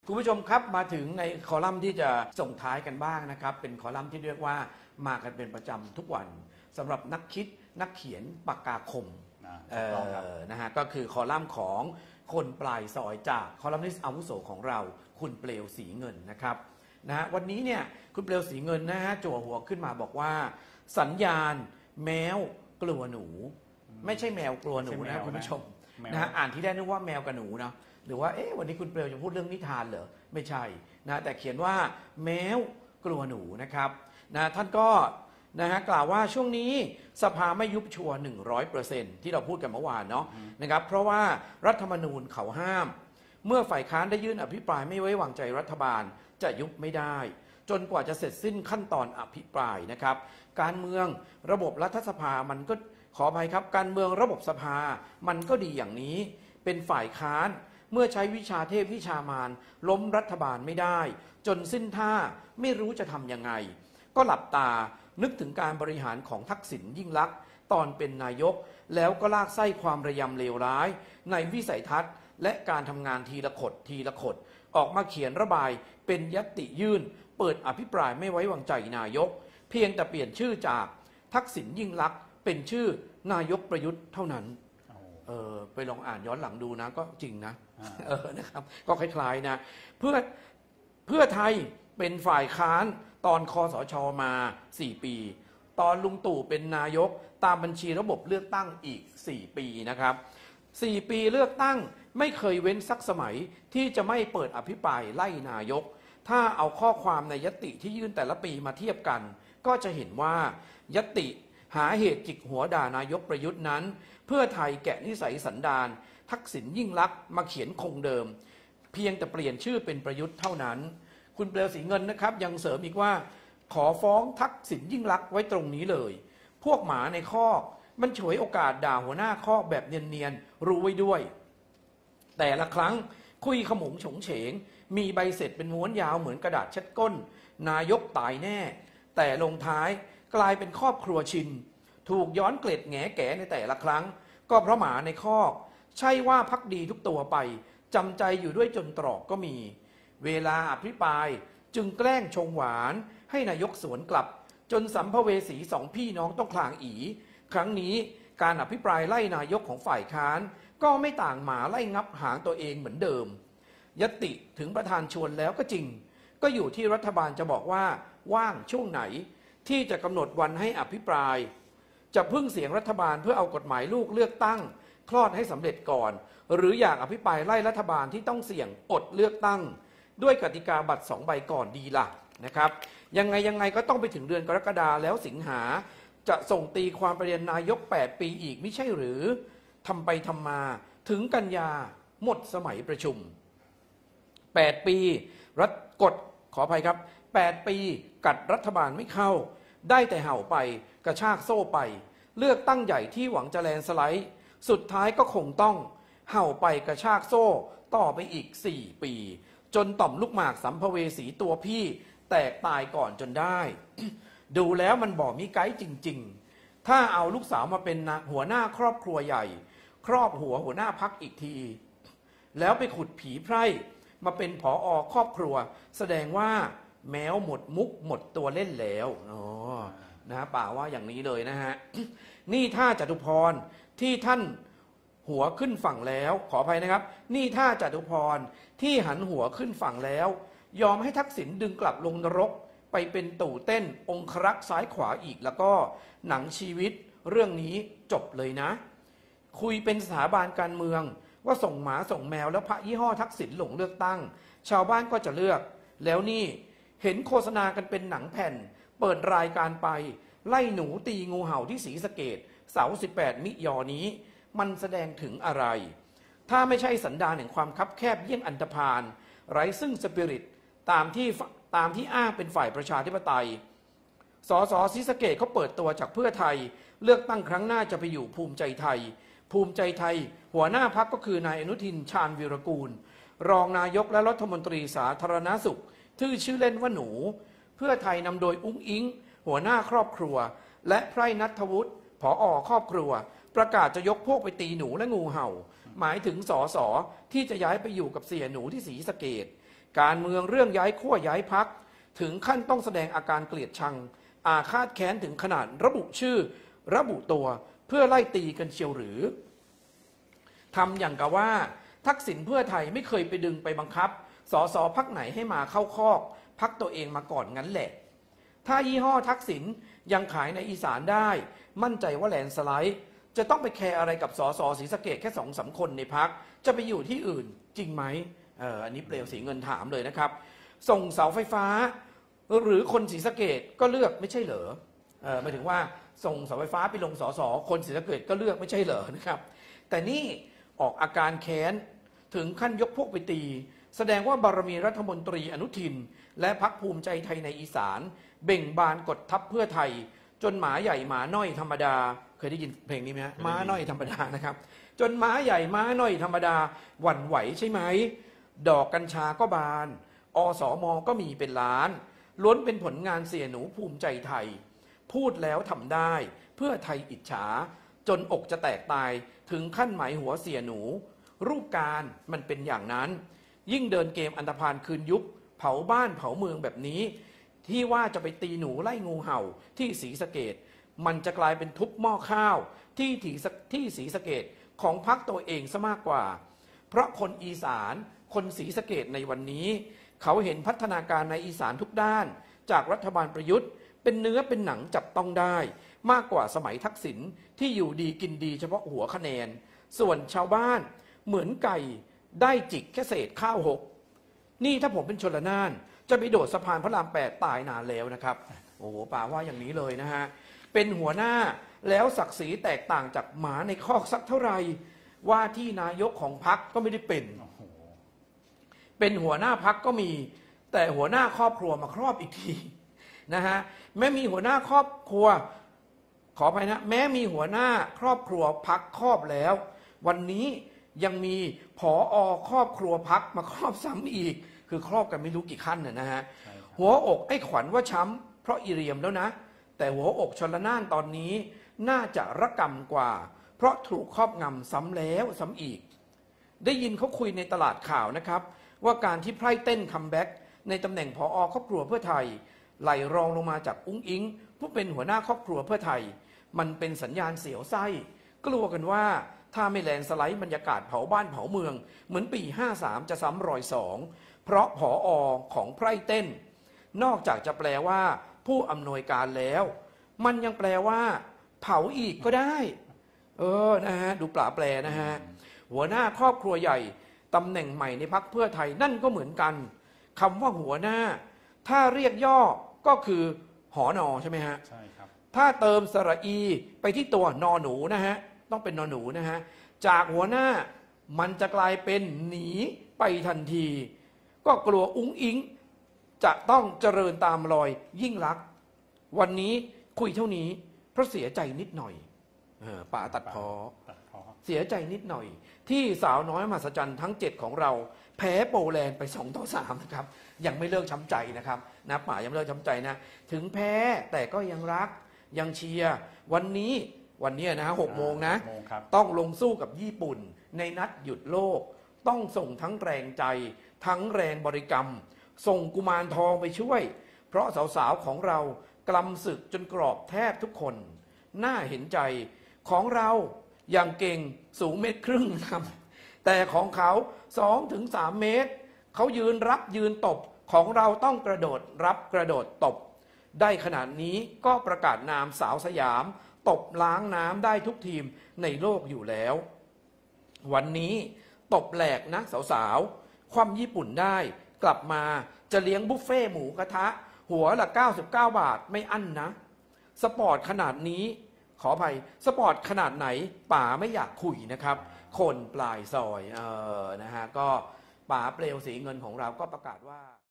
คุณผู้ชมครับมาถึงในคอลัมน์ที่จะส่งท้ายกันบ้างนะครับเป็นคอลัมน์ที่เรียกว่ามากันเป็นประจำทุกวันสำหรับนักคิดนักเขียนปากกาคมนะฮะก็คือคอลัมน์ของคนปลายซอยจากคอลัมนิสต์อาวุโสของเราคุณเปลวสีเงินนะครับนะวันนี้เนี่ยคุณเปลวสีเงินนะฮะจั่วหัวขึ้นมาบอกว่าสัญญาณแมวกลัวหนูไม่ใช่แมวกลัวหนูนะคุณผู้ชมนะฮะอ่านที่ได้นึกว่าแมวกับหนูนะหรือว่าวันนี้คุณเปลวจะพูดเรื่องนิทานเหรอไม่ใช่นะแต่เขียนว่าแมวกลัวหนูนะครับนะท่านก็นะฮะกล่าวว่าช่วงนี้สภาไม่ยุบชัวร์ 100% ที่เราพูดกันเมื่อวานเนาะนะครับเพราะว่ารัฐธรรมนูญเขาห้ามเมื่อฝ่ายค้านได้ยื่นอภิปรายไม่ไว้วางใจรัฐบาลจะยุบไม่ได้จนกว่าจะเสร็จสิ้นขั้นตอนอภิปรายนะครับการเมืองระบบรัฐสภามันก็ขออภัยครับการเมืองระบบสภามันก็ดีอย่างนี้เป็นฝ่ายค้านเมื่อใช้วิชาเทพวิชามารล้มรัฐบาลไม่ได้จนสิ้นท่าไม่รู้จะทำยังไงก็หลับตานึกถึงการบริหารของทักษิณยิ่งลักษณ์ตอนเป็นนายกแล้วก็ลากไส้ความระยำเลวร้ายในวิสัยทัศน์และการทำงานทีละขดทีละขดออกมาเขียนระบายเป็นญัตติยื่นเปิดอภิปรายไม่ไว้วางใจนายกเพียงแต่เปลี่ยนชื่อจากทักษิณยิ่งลักษณ์เป็นชื่อนายกประยุทธ์เท่านั้นไปลองอ่านย้อนหลังดูนะก็จริงนะนะครับก็คล้ายๆนะเพื่อไทยเป็นฝ่ายค้านตอนคสชมา4ปีตอนลุงตู่เป็นนายกตามบัญชีระบบเลือกตั้งอีก4ปีนะครับ4ปีเลือกตั้งไม่เคยเว้นสักสมัยที่จะไม่เปิดอภิปรายไล่นายกถ้าเอาข้อความในญัตติที่ยื่นแต่ละปีมาเทียบกันก็จะเห็นว่าญัตติหาเหตุจิกหัวด่านายกประยุทธ์นั้นเพื่อไทยแกะนิสัยสันดานทักษิณยิ่งลักษณ์มาเขียนคงเดิมเพียงแต่เปลี่ยนชื่อเป็นประยุทธ์เท่านั้นคุณเปลวสีเงินนะครับยังเสริมอีกว่าขอฟ้องทักษิณยิ่งลักษณ์ไว้ตรงนี้เลยพวกหมาในคอกมันฉวยโอกาสด่าหัวหน้าคอกแบบเนียนๆรู้ไว้ด้วยแต่ละครั้งคุยขมุงฉงเฉงมีใบเสร็จเป็นม้วนยาวเหมือนกระดาษเช็ดก้นนายกตายแน่แต่ลงท้ายกลายเป็นครอบครัวชินถูกย้อนเกล็ดแง่แก่ในแต่ละครั้งก็เพราะหมาในคอกใช่ว่าพักดีทุกตัวไปจำใจอยู่ด้วยจนตรอกก็มีเวลาอภิปรายจึงแกล้งชงหวานให้นายกสวนกลับจนสัมภเวสีสองพี่น้องต้องคลางอีครั้งนี้การอภิปรายไล่นายกของฝ่ายค้านก็ไม่ต่างหมาไล่งับหางตัวเองเหมือนเดิมญัตติถึงประธานชวนแล้วก็จริงก็อยู่ที่รัฐบาลจะบอกว่าว่างช่วงไหนที่จะกำหนดวันให้อภิปรายจะพึ่งเสียงรัฐบาลเพื่อเอากฎหมายลูกเลือกตั้งคลอดให้สำเร็จก่อนหรืออยากอภิปรายไล่รัฐบาลที่ต้องเสี่ยงอดเลือกตั้งด้วยกติกาบัตร2 ใบก่อนดีล่ะนะครับยังไงก็ต้องไปถึงเดือนกรกฎาแล้วสิงหาจะส่งตีความประเด็นนายก8 ปีอีกไม่ใช่หรือทำไปทำมาถึงกันยาหมดสมัยประชุม8 ปีรัฐกฎขออภัยครับ8 ปีกัดรัฐบาลไม่เข้าได้แต่เห่าไปกระชากโซ่ไปเลือกตั้งใหญ่ที่หวังจะแลนสไลด์สุดท้ายก็คงต้องเห่าไปกระชากโซ่ต่อไปอีก4 ปีจนต่อมลูกหมากสัมภเวสีตัวพี่แตกตายก่อนจนได้ ดูแล้วมันบอกมีไกด์จริงๆถ้าเอาลูกสาวมาเป็นหัวหน้าครอบครัวใหญ่ครอบหัวหน้าพักอีกทีแล้วไปขุดผีไพร่มาเป็นผอ.ครอบครัวแสดงว่าแมวหมดมุกหมดตัวเล่นแล้วนะป่าว่าอย่างนี้เลยนะฮะ นี่ท่าจตุพรที่ท่านหัวขึ้นฝั่งแล้วขออภัยนะครับนี่ท่าจตุพรที่หันหัวขึ้นฝั่งแล้วยอมให้ทักษิณดึงกลับลงนรกไปเป็นตู่เต้นองครักษ์ซ้ายขวาอีกแล้วก็หนังชีวิตเรื่องนี้จบเลยนะคุยเป็นสถาบันการเมืองว่าส่งหมาส่งแมวแล้วพระยี่ห้อทักษิณหลงเลือกตั้งชาวบ้านก็จะเลือกแล้วนี่เห็นโฆษณากันเป็นหนังแผ่นเปิดรายการไปไล่หนูตีงูเห่าที่ศรีสะเกษเสาร์18 มิยอนี้มันแสดงถึงอะไรถ้าไม่ใช่สันดานแห่งความคับแคบเยี่ยงอันธพาลไร้ซึ่งสปิริตตามที่อ้างเป็นฝ่ายประชาธิปไตยสสศรีสะเกษเขาเปิดตัวจากเพื่อไทยเลือกตั้งครั้งหน้าจะไปอยู่ภูมิใจไทยภูมิใจไทยหัวหน้าพรรคก็คือนายอนุทินชาญวีรกูลรองนายกและรัฐมนตรีสาธารณสุขชื่อเล่นว่าหนูเพื่อไทยนำโดยอุ้งอิงหัวหน้าครอบครัวและไพร่ณัฐวุฒิผอ.ครอบครัวประกาศจะยกพวกไปตีหนูและงูเห่าหมายถึงสสที่จะย้ายไปอยู่กับเสี่ยหนูที่ศรีสะเกษการเมืองเรื่องย้ายขั้วย้ายพรรคถึงขั้นต้องแสดงอาการเกลียดชังอาฆาตแค้นถึงขนาดระบุชื่อระบุตัวเพื่อไล่ตีกันเชียวหรือทำอย่างกับว่าทักษิณเพื่อไทยไม่เคยไปดึงไปบังคับสสพรรคไหนให้มาเข้าคอกพรรคตัวเองมาก่อนงั้นแหละถ้ายี่ห้อทักษิณยังขายในอีสานได้มั่นใจว่าแลนสไลด์จะต้องไปแคร์อะไรกับสสศรีสะเกษแค่2-3 คนในพรรคจะไปอยู่ที่อื่นจริงไหมอันนี้เปลวสีเงินถามเลยนะครับส่งเสาไฟฟ้าหรือคนศรีสะเกษก็เลือกไม่ใช่เหรอหมายถึงว่าส่งเสาไฟฟ้าไปลงสสคนศรีสะเกษก็เลือกไม่ใช่เหรอนะครับแต่นี่ออกอาการแค้นถึงขั้นยกพวกไปตีแสดงว่าบารมีรัฐมนตรีอนุทินและพรรคภูมิใจไทยในอีสานเบ่งบานกดทับเพื่อไทยจนหมาใหญ่หมาน้อยธรรมดาเคยได้ยินเพลงนี้ไหมฮะม้าน้อยธรรมดานะครับจนม้าใหญ่ม้าน้อยธรรมดาหวั่นไหวใช่ไหมดอกกัญชาก็บานอสม.ก็มีเป็นล้านล้วนเป็นผลงานเสียหนูภูมิใจไทยพูดแล้วทำได้เพื่อไทยอิจฉาจนอกจะแตกตายถึงขั้นหมายหัวเสียหนูรูปการมันเป็นอย่างนั้นยิ่งเดินเกมอันธพาลคืนยุคเผาบ้านเผาเมืองแบบนี้ที่ว่าจะไปตีหนูไล่งูเห่าที่ศรีสะเกษมันจะกลายเป็นทุบหม้อข้าวที่ศรีสะเกษของพรรคตัวเองซะมากกว่าเพราะคนอีสานคนศรีสะเกษในวันนี้เขาเห็นพัฒนาการในอีสานทุกด้านจากรัฐบาลประยุทธ์เป็นเนื้อเป็นหนังจับต้องได้มากกว่าสมัยทักษิณที่อยู่ดีกินดีเฉพาะหัวคะแนนส่วนชาวบ้านเหมือนไก่ได้จิกแค่เศษข้าวหกนี่ถ้าผมเป็นชลน่านจะไปโดดสะพานพระราม8ตายนานแล้วนะครับโอ้โหป่าว่าอย่างนี้เลยนะฮะเป็นหัวหน้าแล้วศักดิ์ศรีแตกต่างจากหมาในคอกสักเท่าไหร่ว่าที่นายกของพรรคก็ไม่ได้เป็นหัวหน้าพรรคก็มีแต่หัวหน้าครอบครัวมาครอบอีกทีนะฮะแม้มีหัวหน้าครอบครัวขออภัยนะแม้มีหัวหน้าครอบครัวพรรคครอบแล้ววันนี้ยังมีผอ.ครอบครัวพรรคมาครอบซ้ำอีกคือครอบกันไม่รู้กี่ขั้นนะฮะหัวอกไอ้ขวัญว่าช้ำเพราะอีเรียมแล้วนะแต่หัวอกชลน่านตอนนี้น่าจะระกำกว่าเพราะถูกครอบงำซ้ำแล้วซ้ำอีกได้ยินเขาคุยในตลาดข่าวนะครับว่าการที่ไพร่เต้นคัมแบ็กในตำแหน่งผอ.ครอบครัวเพื่อไทยไหลรองลงมาจากอุ้งอิงผู้เป็นหัวหน้าครอบครัวเพื่อไทยมันเป็นสัญญาณเสียวไส้กลัวกันว่าถ้าไม่แลนสไลด์บรรยากาศเผาบ้านเผาเมืองเหมือนปี53จะซ้ำรอย2เพราะผอ.ของไพร่เต้นนอกจากจะแปลว่าผู้อำนวยการแล้วมันยังแปลว่าเผาอีกก็ได้นะฮะดูปลาแปลนะฮะหัวหน้าครอบครัวใหญ่ตำแหน่งใหม่ในพรรคเพื่อไทยนั่นก็เหมือนกันคำว่าหัวหน้าถ้าเรียกย่อก็คือหอนอใช่ไหมฮะใช่ครับถ้าเติมสระอีไปที่ตัวนอหนูนะฮะต้องเป็นนอหนูนะฮะจากหัวหน้ามันจะกลายเป็นหนีไปทันทีก็กลัวอุ้งอิงจะต้องเจริญตามรอยยิ่งลักษณ์วันนี้คุยเท่านี้เพราะเสียใจนิดหน่อยป่าตัดพ้อเสียใจนิดหน่อยที่สาวน้อยมหัศจรรย์ทั้ง7ของเราแพ้โปแลนด์ไป2-3นะครับยังไม่เลิกช้ำใจนะครับนะป่ายังไม่เลิกช้ำใจนะถึงแพ้แต่ก็ยังรักยังเชียร์วันนี้นะ6 โมงนะต้องลงสู้กับญี่ปุ่นในนัดหยุดโลกต้องส่งทั้งแรงใจทั้งแรงบริกรรมส่งกุมารทองไปช่วยเพราะสาวๆของเรากลำศึกจนกรอบแทบทุกคนน่าเห็นใจของเราอย่างเก่งสูง1.5 เมตรครับแต่ของเขา 2-3 เมตรเขายืนรับยืนตบของเราต้องกระโดดรับกระโดดตบได้ขนาดนี้ก็ประกาศนามสาวสยามตบล้างน้ำได้ทุกทีมในโลกอยู่แล้ววันนี้ตบแหลกนะสาวๆคว่ำญี่ปุ่นได้กลับมาจะเลี้ยงบุฟเฟ่หมูกระทะหัวละ99 บาทไม่อั้นนะสปอร์ตขนาดนี้ขออภัยสปอร์ตขนาดไหนป่าไม่อยากคุยนะครับคนปลายซอยนะฮะก็ป่าเปลวสีเงินของเราก็ประกาศว่า